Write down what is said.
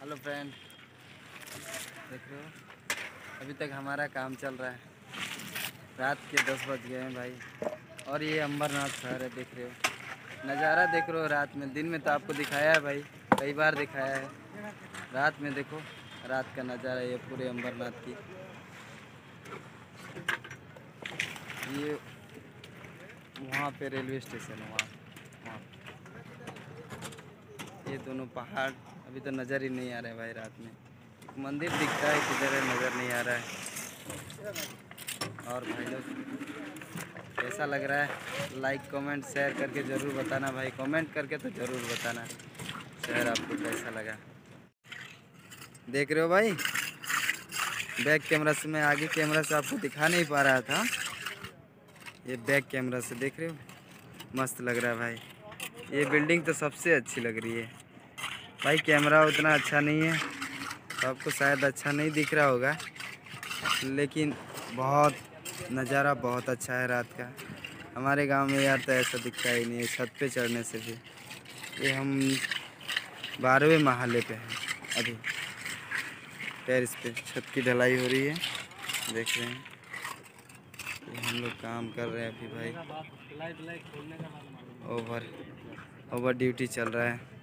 Hello friend, देख रहे हो अभी तक हमारा काम चल रहा है। रात के 10 बज गए हैं भाई। और ये अंबरनाथ शहर है, देख रहे हो नज़ारा देख रहे हो रात में। दिन में तो आपको दिखाया है भाई, कई बार दिखाया है। रात में देखो रात का नज़ारा ये पूरे अंबरनाथ की। ये वहाँ पे रेलवे स्टेशन है, वहाँ ये दोनों पहाड़ अभी तो नज़र ही नहीं आ रहे भाई। रात में एक मंदिर दिखता है, किधर है नज़र नहीं आ रहा है। और भाई लोग कैसा लग रहा है, लाइक कमेंट शेयर करके ज़रूर बताना भाई। कमेंट करके तो ज़रूर बताना शहर आपको कैसा लगा। देख रहे हो भाई, बैक कैमरा से मैं आगे कैमरा से आपको दिखा नहीं पा रहा था। ये बैक कैमरा से देख रहे हो, मस्त लग रहा है भाई। ये बिल्डिंग तो सबसे अच्छी लग रही है भाई। कैमरा उतना अच्छा नहीं है तो आपको शायद अच्छा नहीं दिख रहा होगा, लेकिन बहुत नज़ारा बहुत अच्छा है रात का। हमारे गांव में यार तो ऐसा दिखता ही नहीं है। छत पे चढ़ने से भी, ये हम 12वें महले पे हैं अभी। टेरेस पे छत की ढलाई हो रही है, देख रहे हैं। ये हम लोग काम कर रहे हैं अभी भाई। ओवर ड्यूटी चल रहा है।